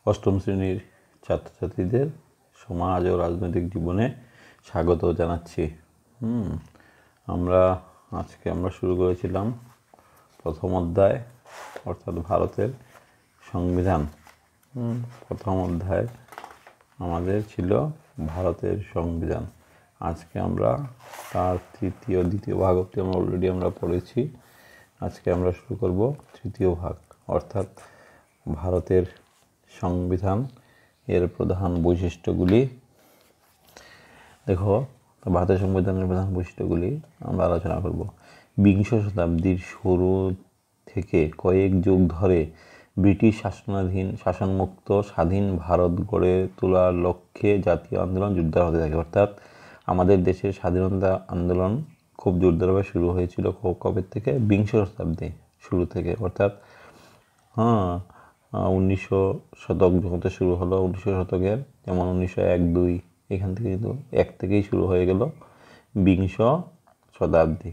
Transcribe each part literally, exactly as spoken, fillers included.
অষ্টম শ্রেণীর ছাত্রছাত্রীদের সমাজ ও রাজনৈতিক জীবনে স্বাগত জানাচ্ছি। হুম আমরা আজকে আমরা শুরু করেছিলাম প্রথম অধ্যায় অর্থাৎ ভারতের সংবিধান। হুম প্রথম অধ্যায় আমাদের ছিল ভারতের সংবিধান। আজকে আমরা তার তৃতীয় দ্বিতীয় ভাগ অবধি আমরা অলরেডি আমরা পড়েছি। আজকে আমরা শুরু করব তৃতীয় ভাগ অর্থাৎ ভারতের সংবিধান এর প্রধান বৈশিষ্ট্যগুলি। দেখো, ভারতের সংবিধানের প্রধান বৈশিষ্ট্যগুলি আমরা আলোচনা করব। বিংশ শতাব্দীর শুরু থেকে কয়েক যুগ ধরে ব্রিটিশ শাসনাধীন শাসনমুক্ত স্বাধীন ভারত গড়ে তোলার লক্ষ্যে জাতীয় আন্দোলন জোরদার হতে থাকে। অর্থাৎ আমাদের দেশের স্বাধীনতা আন্দোলন খুব জোরদারভাবে শুরু হয়েছিল কবে থেকে? বিংশ শতাব্দী শুরু থেকে, অর্থাৎ হ্যাঁ উনিশশো শতক যখন শুরু হলো, উনিশশো শতকের যেমন উনিশশো এক দুই এখান থেকে কিন্তু এক থেকেই শুরু হয়ে গেল বিংশ শতাব্দী।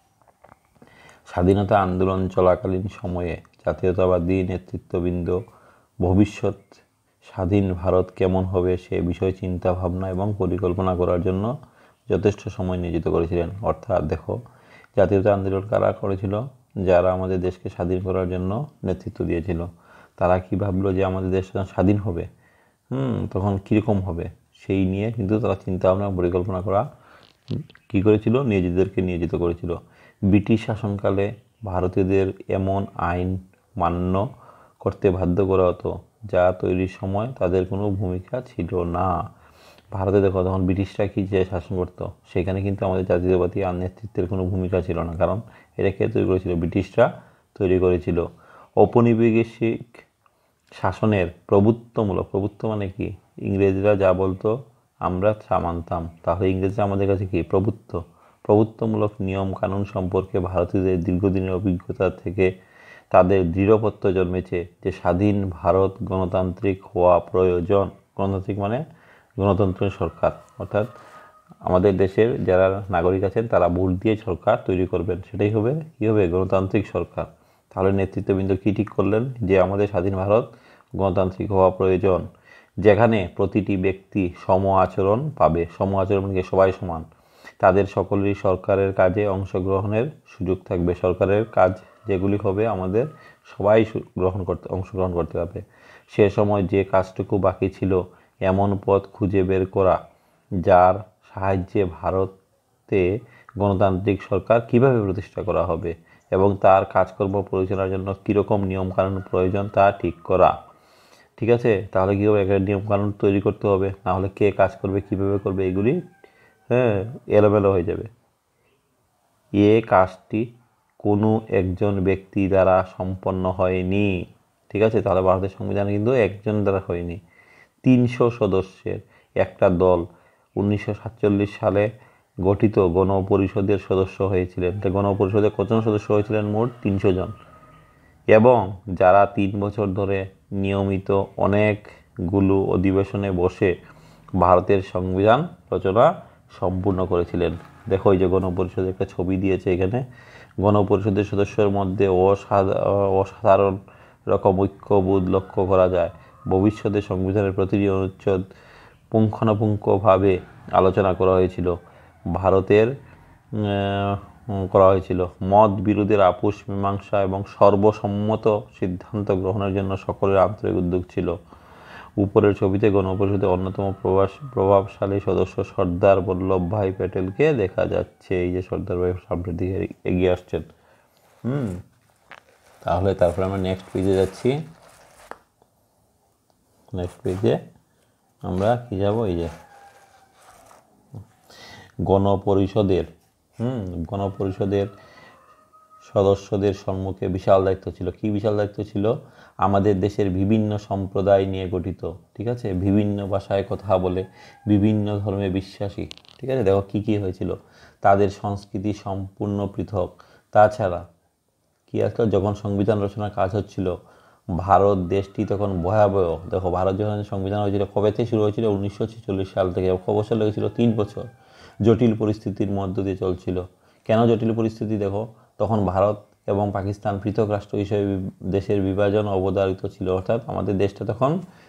স্বাধীনতা আন্দোলন চলাকালীন সময়ে জাতীয়তাবাদী নেতৃত্ববৃন্দ ভবিষ্যৎ স্বাধীন ভারত কেমন হবে সে বিষয়ে চিন্তা ভাবনা এবং পরিকল্পনা করার জন্য যথেষ্ট সময় নিয়োজিত করেছিলেন। অর্থাৎ দেখো, জাতীয়তা আন্দোলন কারা করেছিল? যারা আমাদের দেশকে স্বাধীন করার জন্য নেতৃত্ব দিয়েছিল। তারা কি ভাবলো যে আমাদের দেশ স্বাধীন হবে, হুম তখন কীরকম হবে সেই নিয়ে কিন্তু তারা চিন্তা ভাবনা পরিকল্পনা করা কী করেছিল? নিজেদেরকে নিয়োজিত করেছিল। ব্রিটিশ শাসনকালে ভারতীয়দের এমন আইন মান্য করতে বাধ্য করা হতো যা তৈরির সময় তাদের কোনো ভূমিকা ছিল না। ভারতে দেখো, তখন ব্রিটিশরা কি যে শাসন করতো সেখানে কিন্তু আমাদের জাতীয়তাবাদী আর নেতৃত্বের কোনো ভূমিকা ছিল না, কারণ এটা কে তৈরি করেছিল? ব্রিটিশরা তৈরি করেছিল। ঔপনিবেশিক শাসনের প্রভুত্বমূলক, প্রভুত্ব মানে কি? ইংরেজরা যা বলতো আমরা তা মানতাম, তাহলে ইংরেজরা আমাদের কাছে কি? প্রভুত্ব। প্রভুত্বমূলক নিয়ম কানুন সম্পর্কে ভারতীয়দের দীর্ঘদিনের অভিজ্ঞতা থেকে তাদের দৃঢ়পত্য জন্মেছে যে স্বাধীন ভারত গণতান্ত্রিক হওয়া প্রয়োজন। গণতান্ত্রিক মানে গণতন্ত্রের সরকার, অর্থাৎ আমাদের দেশের যারা নাগরিক আছেন তারা ভোট দিয়ে সরকার তৈরি করবেন, সেটাই হবে কী হবে? গণতান্ত্রিক সরকার। তাহলে নেতৃত্ববৃন্দ কী ঠিক করলেন? যে আমাদের স্বাধীন ভারত গণতান্ত্রিক হওয়া প্রয়োজন, যেখানে প্রতিটি ব্যক্তি সম আচরণ পাবে। সম আচরণ মানে সবাই সমান। তাদের সকলেরই সরকারের কাজে অংশগ্রহণের সুযোগ থাকবে। সরকারের কাজ যেগুলি হবে আমাদের সবাই গ্রহণ করতে অংশগ্রহণ করতে পারবে। সে সময় যে কাজটুকু বাকি ছিল এমন পথ খুঁজে বের করা যার সাহায্যে ভারতে গণতান্ত্রিক সরকার কিভাবে প্রতিষ্ঠা করা হবে এবং তার কাজকর্ম পরিচালনার জন্য কীরকম নিয়মকানুন প্রয়োজন তা ঠিক করা। ঠিক আছে, তাহলে কী হবে? একটা নিয়মকানুন তৈরি করতে হবে, নাহলে কে কাজ করবে, কীভাবে করবে, এগুলি হ্যাঁ এলোমেলো হয়ে যাবে। এ কাজটি কোনো একজন ব্যক্তি দ্বারা সম্পন্ন হয়নি। ঠিক আছে, তাহলে ভারতের সংবিধান কিন্তু একজন দ্বারা হয়নি। তিনশো সদস্যের একটা দল উনিশশো সাতচল্লিশ সালে গঠিত গণপরিষদের সদস্য হয়েছিলেন। গণপরিষদে কতজন সদস্য হয়েছিলেন? মোট তিনশো জন, এবং যারা তিন বছর ধরে নিয়মিত অনেকগুলো অধিবেশনে বসে ভারতের সংবিধান রচনা সম্পূর্ণ করেছিলেন। দেখো, এই যে গণপরিষদের একটা ছবি দিয়েছে এখানে। গণপরিষদের সদস্যের মধ্যে অসাধারণ রকম ঐক্যবোধ লক্ষ্য করা যায়। ভবিষ্যতে সংবিধানের প্রতিটি অনুচ্ছেদ পুঙ্খানুপুঙ্খভাবে আলোচনা করা হয়েছিল। ভারতের করা হয়েছিল মত বিরোধের আপোষ মীমাংসা এবং সর্বসম্মত সিদ্ধান্ত গ্রহণের জন্য সকলের আন্তরিক উদ্যোগ ছিল। উপরের ছবিতে গণপরিষদের অন্যতম প্রভাস প্রভাবশালী সদস্য সর্দার বল্লভভাই প্যাটেলকে দেখা যাচ্ছে। এই যে সর্দার ভাই সামনের দিকে এগিয়ে আসছেন। হুম তাহলে তারপরে আমরা নেক্সট পেজে যাচ্ছি। নেক্সট পেজে আমরা কি যাব? এই যে গণপরিষদের হুম গণপরিষদের সদস্যদের সম্মুখে বিশাল দায়িত্ব ছিল। কি বিশাল দায়িত্ব ছিল? আমাদের দেশের বিভিন্ন সম্প্রদায় নিয়ে গঠিত। ঠিক আছে, বিভিন্ন ভাষায় কথা বলে, বিভিন্ন ধর্মে বিশ্বাসী। ঠিক আছে, দেখো কি কি হয়েছিল। তাদের সংস্কৃতি সম্পূর্ণ পৃথক। তাছাড়া কি আসলে যখন সংবিধান রচনার কাজ হচ্ছিল, ভারত দেশটি তখন ভয়াবহ। দেখো, ভারত যখন সংবিধান হয়েছিল কবে থেকে শুরু হয়েছিল? উনিশশো ছেচল্লিশ সাল থেকে। ক বছর লেগেছিল? তিন বছর। জটিল পরিস্থিতির মধ্য দিয়ে চলছিল। কেন জটিল পরিস্থিতি? দেখো, তখন ভারত এবং পাকিস্তান পৃথক রাষ্ট্র হিসেবে দেশের বিভাজন অবধারিত ছিল, অর্থাৎ আমাদের দেশটা তখন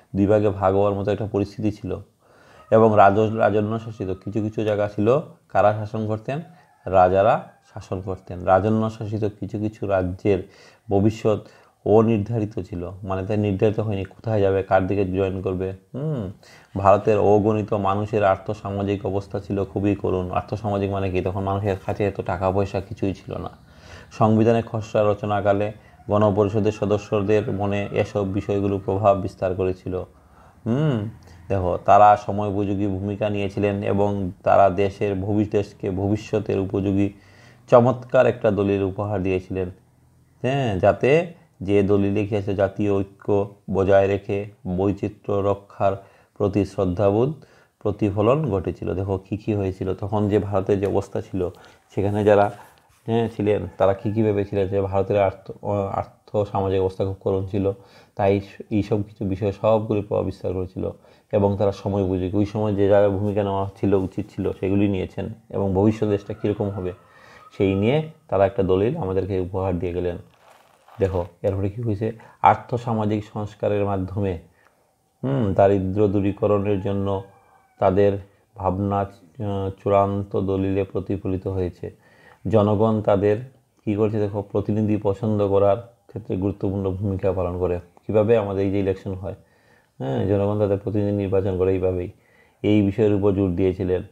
দুই ভাগে ভাগ হওয়ার মতো একটা পরিস্থিতি ছিল। এবং রাজ রাজন্য শাসিত কিছু কিছু জায়গা ছিল কারা শাসন করতেন, রাজারা শাসন করতেন। রাজন্য শাসিত কিছু কিছু রাজ্যের ভবিষ্যৎ অনির্ধারিত ছিল, মানে তাই নির্ধারিত হয়নি কোথায় যাবে, কার দিকে জয়েন করবে। হুম ভারতের অগণিত মানুষের আর্থসামাজিক অবস্থা ছিল খুবই করুণ। আর্থসামাজিক মানে কি, তখন মানুষের কাছে এত টাকা পয়সা কিছুই ছিল না। সংবিধানের খসড়া রচনাকালে গণপরিষদের সদস্যদের মনে এসব বিষয়গুলো প্রভাব বিস্তার করেছিল। হুম দেখো, তারা সময় উপযোগী ভূমিকা নিয়েছিলেন এবং তারা দেশের ভবিষ্যৎকে ভবিষ্যতের উপযোগী চমৎকার একটা দলিল উপহার দিয়েছিলেন। হ্যাঁ, যাতে যে দলিলে কি আছে, জাতীয় ঐক্য বজায় রেখে বৈচিত্র্য রক্ষার প্রতি শ্রদ্ধাবোধ প্রতিফলন ঘটেছিল। দেখো কী কী হয়েছিল তখন, যে ভারতের যে অবস্থা ছিল সেখানে যারা হ্যাঁ ছিলেন তারা কী কী ভেবেছিলেন যে ভারতের আর্থ আর্থ সামাজিক অবস্থা খুব করুণ ছিল, তাই এইসব কিছু বিষয়ে সবগুলি প্রভাব বিস্তার করেছিল। এবং তারা সময় উপযোগী, ওই সময় যে জায়গায় ভূমিকা নেওয়া ছিল উচিত ছিল সেগুলি নিয়েছেন এবং ভবিষ্যৎ দেশটা কীরকম হবে সেই নিয়ে তারা একটা দলিল আমাদেরকে উপহার দিয়ে গেলেন। দেখো এরপরে কী হয়েছে, আর্থসামাজিক সংস্কারের মাধ্যমে হুম দারিদ্র্য দূরীকরণের জন্য তাদের ভাবনা চূড়ান্ত দলিলে প্রতিফলিত হয়েছে। জনগণ তাদের কী করছে দেখো, প্রতিনিধি পছন্দ করার ক্ষেত্রে গুরুত্বপূর্ণ ভূমিকা পালন করে। কীভাবে আমাদের এই যে ইলেকশন হয়, হ্যাঁ জনগণ তাদের প্রতিনিধি নির্বাচন করে এইভাবেই, এই বিষয়ের উপর জোর দিয়েছিলেন,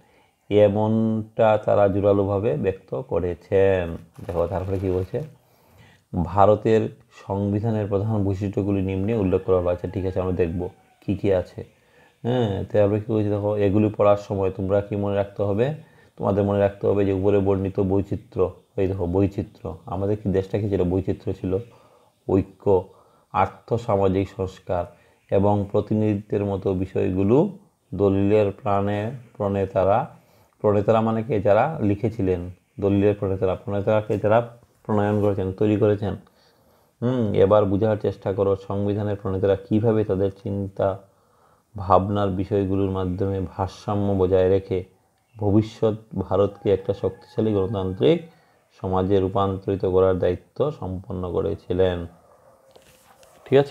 এমনটা তারা জোরালোভাবে ব্যক্ত করেছেন। দেখো তারপরে কী বলছে, ভারতের সংবিধানের প্রধান বৈশিষ্ট্যগুলি নিম্নে উল্লেখ করা হলো। আচ্ছা ঠিক আছে, আমরা দেখব কী কী আছে। হ্যাঁ তারপরে কী বলছে দেখো, এগুলি পড়ার সময় তোমরা কি মনে রাখতে হবে, তোমাদের মনে রাখতে হবে যে উপরে বর্ণিত বৈচিত্র্য, এই দেখো বৈচিত্র্য, আমাদের কি দেশটা কি ছিল, বৈচিত্র্য ছিল, ঐক্য, আর্থসামাজিক সংস্কার এবং প্রতিনিধিত্বের মতো বিষয়গুলো দলিলের প্রাণে প্রণেতারা, প্রণেতারা মানে কে, যারা লিখেছিলেন, দলিলের প্রণেতারা, প্রণেতারাকে যারা প্রণয়ন করেছেন, তৈরি করেছেন। হুম এবার বোঝার চেষ্টা করো সংবিধানের প্রণেতারা কীভাবে তাদের চিন্তা ভাবনার বিষয়গুলোর মাধ্যমে ভারসাম্য বজায় রেখে ভবিষ্যৎ ভারতকে একটা শক্তিশালী গণতান্ত্রিক সমাজে রূপান্তরিত করার দায়িত্ব সম্পন্ন করেছিলেন। ঠিক আছে,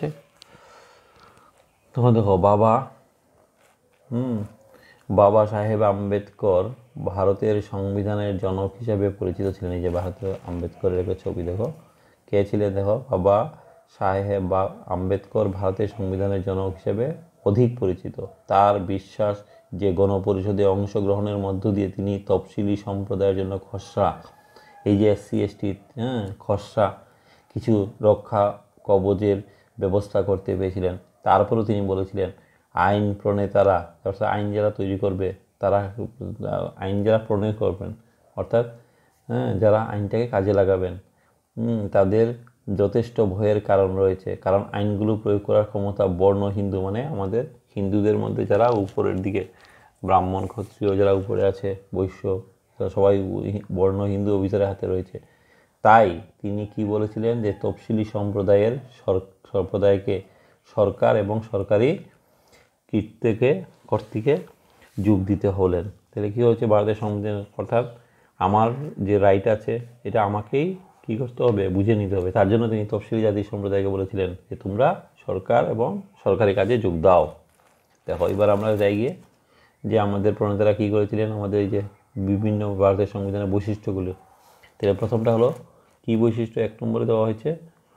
তখন দেখো বাবা হুম বাবা সাহেব আম্বেদকর ভারতের সংবিধানের জনক হিসাবে পরিচিত ছিলেন। এই যে ভারতের আম্বেদকরের একটা ছবি দেখো, কে ছিলেন দেখো, বাবা সাহেব বা আম্বেদকর ভারতের সংবিধানের জনক হিসেবে অধিক পরিচিত। তার বিশ্বাস যে গণপরিষদে অংশগ্রহণের মধ্য দিয়ে তিনি তফসিলি সম্প্রদায়ের জন্য খসড়া, এই যে এসসি এসটি হ্যাঁ খসড়া কিছু রক্ষা কবচের ব্যবস্থা করতে পেরেছিলেন। তারপরেও তিনি বলেছিলেন আইন প্রণেতারা, অর্থাৎ আইন যারা তৈরি করবে তারা, আইন যারা প্রণয়ন করবেন অর্থাৎ হ্যাঁ যারা আইনটাকে কাজে লাগাবেন, তাদের যথেষ্ট ভয়ের কারণ রয়েছে, কারণ আইনগুলো প্রয়োগ করার ক্ষমতা বর্ণ হিন্দু মানে আমাদের হিন্দুদের মধ্যে যারা উপরের দিকে, ব্রাহ্মণ ক্ষত্রিয় যারা উপরে আছে, বৈশ্য, সবাই বর্ণ হিন্দু অভিযানের হাতে রয়েছে। তাই তিনি কি বলেছিলেন যে তফসিলি সম্প্রদায়ের সম্প্রদায়কে সরকার এবং সরকারি কর্তৃকে কর্তৃকে যোগ দিতে হলেন। তাহলে কী হচ্ছে, ভারতের সংবিধান অর্থাৎ আমার যে রাইট আছে এটা আমাকেই কী করতে হবে, বুঝে নিতে হবে। তার জন্য তিনি তফসিলি জাতি সম্প্রদায়কে বলেছিলেন যে তোমরা সরকার এবং সরকারি কাজে যোগ দাও। দেখো এবার আমরা যাই গিয়ে যে আমাদের প্রণেতারা কী করেছিলেন, আমাদের এই যে বিভিন্ন ভারতের সংবিধানের বৈশিষ্ট্যগুলো। তাহলে প্রথমটা হলো কি বৈশিষ্ট্য, এক নম্বরে দেওয়া হয়েছে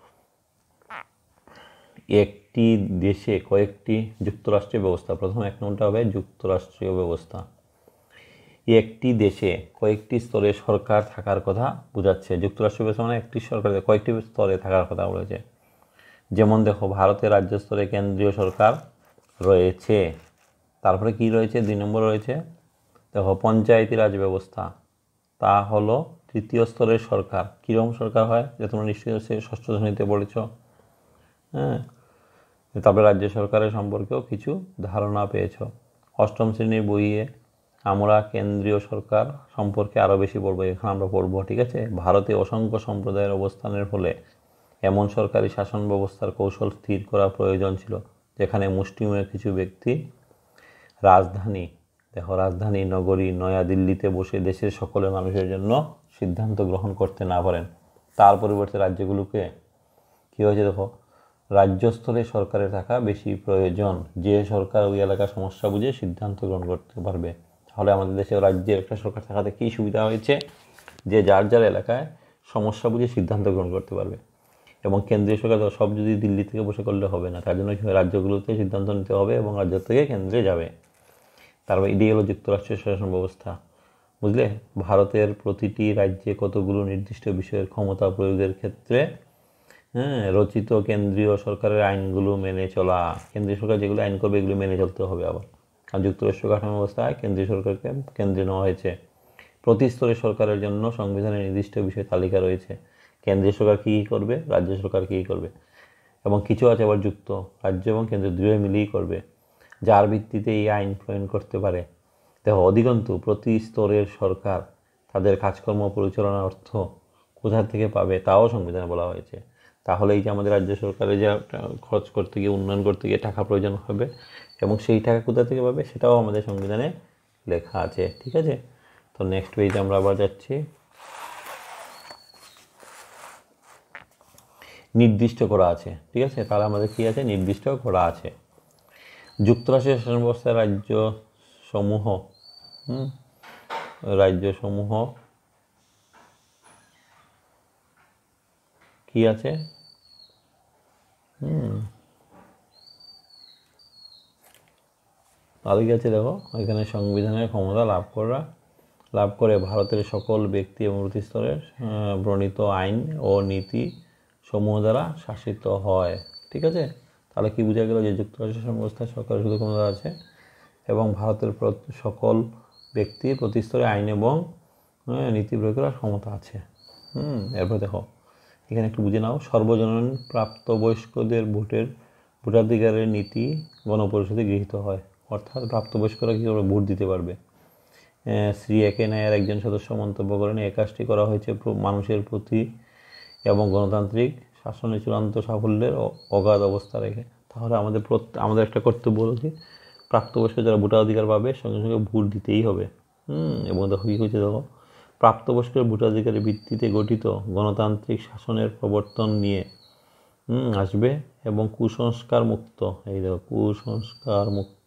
একটি দেশে কয়েকটি যুক্তরাষ্ট্রীয় ব্যবস্থা। প্রথম এক নম্বরটা হবে যুক্তরাষ্ট্রীয় ব্যবস্থা। একটি দেশে কয়েকটি স্তরে সরকার থাকার কথা বোঝাচ্ছে। যুক্তরাষ্ট্রীয় ব্যবস্থা মানে একটি সরকার কয়েকটি স্তরে থাকার কথা বলেছে। যেমন দেখো ভারতের রাজ্য স্তরে কেন্দ্রীয় সরকার রয়েছে, তারপরে কি রয়েছে, দুই নম্বর রয়েছে দেখো পঞ্চায়েতি রাজ ব্যবস্থা, তা হলো তৃতীয় স্তরের সরকার। কীরকম সরকার হয়, যে তোমরা নিশ্চয়ই ষষ্ঠ শ্রেণীতে পড়েছ। হ্যাঁ, তারপরে রাজ্য সরকারের সম্পর্কেও কিছু ধারণা পেয়েছ। অষ্টম শ্রেণীর বইয়ে আমরা কেন্দ্রীয় সরকার সম্পর্কে আরও বেশি পড়বো, এখানে আমরা পড়বো। ঠিক আছে, ভারতে অসংখ্য সম্প্রদায়ের অবস্থানের ফলে এমন সরকারি শাসন ব্যবস্থার কৌশল স্থির করা প্রয়োজন ছিল যেখানে মুষ্টিমেয় কিছু ব্যক্তি রাজধানী, দেখো রাজধানী নগরী নয়াদিল্লিতে বসে দেশের সকলের মানুষের জন্য সিদ্ধান্ত গ্রহণ করতে না পারেন। তার পরিবর্তে রাজ্যগুলোকে কী হয়েছে দেখো, রাজ্য স্তরে সরকারের থাকা বেশি প্রয়োজন, যে সরকার ওই এলাকার সমস্যা বুঝে সিদ্ধান্ত গ্রহণ করতে পারবে। তাহলে আমাদের দেশে রাজ্যের একটা সরকার থাকাতে কী সুবিধা হয়েছে, যে যার যার এলাকায় সমস্যা বুঝে সিদ্ধান্ত গ্রহণ করতে পারবে। এবং কেন্দ্রীয় সরকার সব যদি দিল্লি থেকে বসে করলে হবে না, তার জন্য রাজ্যগুলোতে সিদ্ধান্ত নিতে হবে এবং রাজ্য থেকে কেন্দ্রে যাবে। তারপর এটি হলো যুক্তরাষ্ট্রের শাসন ব্যবস্থা। বুঝলে, ভারতের প্রতিটি রাজ্যে কতগুলো নির্দিষ্ট বিষয়ের ক্ষমতা প্রয়োগের ক্ষেত্রে হ্যাঁ রচিত কেন্দ্রীয় সরকারের আইনগুলো মেনে চলা। কেন্দ্রীয় সরকার যেগুলো আইন করবে এগুলো মেনে চলতে হবে। আবার কারণ যুক্তরাষ্ট্র কাঠামো ব্যবস্থায় কেন্দ্রীয় সরকারকে কেন্দ্রে নেওয়া হয়েছে। প্রতি স্তরের সরকারের জন্য সংবিধানের নির্দিষ্ট বিষয় তালিকা রয়েছে। কেন্দ্রীয় সরকার কী কী করবে, রাজ্য সরকার কী কী করবে, এবং কিছু আছে আবার যুক্ত রাজ্য এবং কেন্দ্র দুই মিলিয়েই করবে, যার ভিত্তিতে এই আইন প্রণয়ন করতে পারে। দেখো, অধিকন্তু প্রতি স্তরের সরকার তাদের কাজকর্ম পরিচালনার অর্থ কোথা থেকে পাবে তাও সংবিধানে বলা হয়েছে। তাহলে এই যে আমাদের রাজ্য সরকারে যা খরচ করতে গিয়ে, উন্নয়ন করতে গিয়ে টাকা প্রয়োজন হবে এবং সেই টাকা কোথা থেকে পাবে সেটাও আমাদের সংবিধানে লেখা আছে। ঠিক আছে, তো নেক্সট পেজে আমরা আবার যাচ্ছি। নির্দিষ্ট করা আছে। ঠিক আছে, তাহলে আমাদের কী আছে, নির্দিষ্ট করা আছে। যুক্তরাষ্ট্রের শাসন ব্যবস্থায় রাজ্য সমূহ হুম রাজ্যসমূহ কি আছে, হুম তাহলে কি আছে, দেখো এখানে সংবিধানের ক্ষমতা লাভ করা লাভ করে ভারতের সকল ব্যক্তি এবং প্রতিস্তরের প্রণীত আইন ও নীতি সমূহ দ্বারা শাসিত হয়। ঠিক আছে, তাহলে কি বোঝা গেল, যে যুক্তরাষ্ট্র শাসন ব্যবস্থায় সরকারের শুধু ক্ষমতা আছে এবং ভারতের সকল ব্যক্তি প্রতিস্তরে আইন এবং নীতি প্রয়োগ করার ক্ষমতা আছে। হুম এরপর দেখো এখানে একটু বুঝে নাও। সর্বজনীন প্রাপ্তবয়স্কদের ভোটের ভোটাধিকারের নীতি গণপরিষদে গৃহীত হয়। অর্থাৎ প্রাপ্তবয়স্করা কী করে ভোট দিতে পারবে। শ্রী একে নায়ার একজন সদস্য মন্তব্য করেন, এই কাজটি করা হয়েছে মানুষের প্রতি এবং গণতান্ত্রিক শাসনের চূড়ান্ত সাফল্যের অগাধ অবস্থা রেখে। তাহলে আমাদের আমাদের একটা কর্তব্য হলো কি, প্রাপ্তবয়স্ক যারা ভোটাধিকার পাবে সঙ্গে সঙ্গে ভোট দিতেই হবে। হুম এবং দেখো কী হয়েছে, দেখো প্রাপ্তবয়স্কের ভোটাধিকারের ভিত্তিতে গঠিত গণতান্ত্রিক শাসনের প্রবর্তন নিয়ে হুম আসবে এবং কুসংস্কার মুক্ত, এই দেখো কুসংস্কার মুক্ত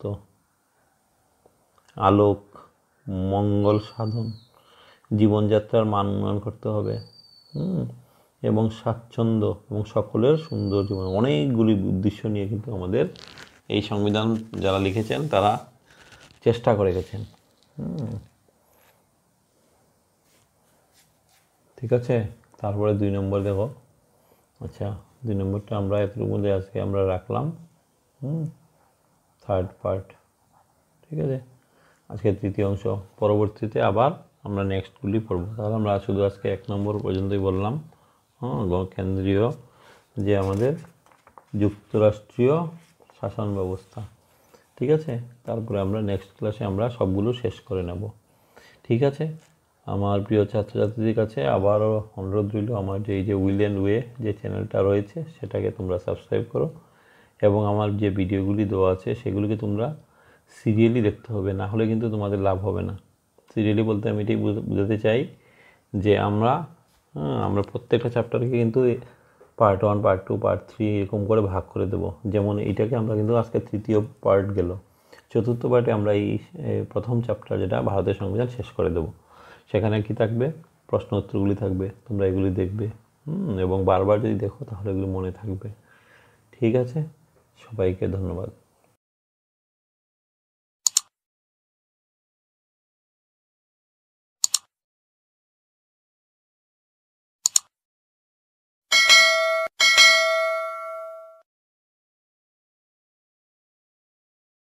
আলোক মঙ্গল সাধন জীবনযাত্রার মান উন্নয়ন করতে হবে। হুম এবং স্বাচ্ছন্দ্য এবং সকলের সুন্দর জীবন, অনেকগুলি উদ্দেশ্য নিয়ে কিন্তু আমাদের এই সংবিধান যারা লিখেছেন তারা চেষ্টা করে গেছেন। হুম ঠিক আছে, তারপরে দুই নম্বর দেখো। আচ্ছা, দুই নম্বরটা আমরা এতটুকু মধ্যে আজকে আমরা রাখলাম। Hmm third part. ঠিক আছে, আজকে তৃতীয় অংশ, পরবর্তীতে আবার আমরা নেক্সটগুলি পড়ব। তাহলে আমরা শুধু আজকে এক নম্বর পর্যন্তই বললাম। হ্যাঁ কেন্দ্রীয় যে আমাদের যুক্তরাষ্ট্রীয় শাসন ব্যবস্থা। ঠিক আছে, তারপরে আমরা নেক্সট ক্লাসে আমরা সবগুলো শেষ করে নেব। ঠিক আছে, আমার প্রিয় ছাত্রছাত্রীদের কাছে আবারও অনুরোধ রইল, আমার যে এই যে উইল অ্যান্ড ওয়ে যে চ্যানেলটা রয়েছে সেটাকে তোমরা সাবস্ক্রাইব করো এবং আমার যে ভিডিওগুলি দেওয়া আছে সেগুলিকে তোমরা সিরিয়ালি দেখতে হবে, না হলে কিন্তু তোমাদের লাভ হবে না। সিরিয়ালি বলতে আমি এটাই বোঝাতে চাই যে আমরা হ্যাঁ আমরা প্রত্যেকটা চ্যাপ্টারকে কিন্তু part one part two part three এরকম করে ভাগ করে দেবো। যেমন এইটাকে আমরা কিন্তু আজকে তৃতীয় পার্ট গেল, চতুর্থ পার্টে আমরা এই প্রথম চ্যাপ্টার যেটা ভারতের সংবিধান শেষ করে দেবো। সেখানে কি থাকবে, প্রশ্ন উত্তরগুলি থাকবে, তোমরা এগুলি দেখবে হুম এবং বারবার যদি দেখো তাহলে এগুলো মনে থাকবে। ঠিক আছে, সবাইকে ধন্যবাদ।